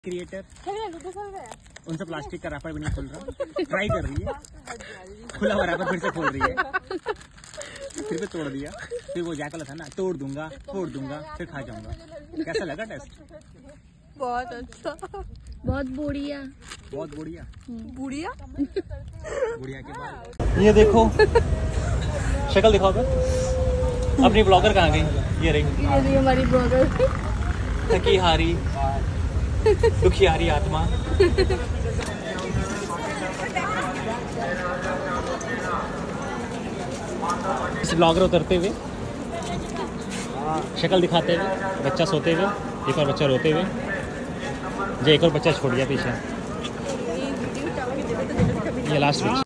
Creator उनसे plastic का wrapper भी नहीं खोल रहा, ट्राई कर रही है, खुला हुआ रैपर फिर से खोल रही है, फिर भी तोड़ दिया, फिर वो जैकल था ना, तोड़ दूंगा फिर खा जाऊंगा। कैसा लगा टेस्ट? बहुत अच्छा, बहुत बढ़िया, बहुत बढ़िया बुढ़िया बुढ़िया के बाद ये देखो शक्ल दिखाओ पे अपनी ब्लॉगर कहाँ गई? ये रही हमारी ब्लॉगर। थकी हारी दुखियारी आत्मा। इस ब्लॉगर उतरते हुए, शक्ल दिखाते हुए, बच्चा सोते हुए, एक और बच्चा रोते हुए, जो एक और बच्चा छोड़ दिया पीछे। ये लास्ट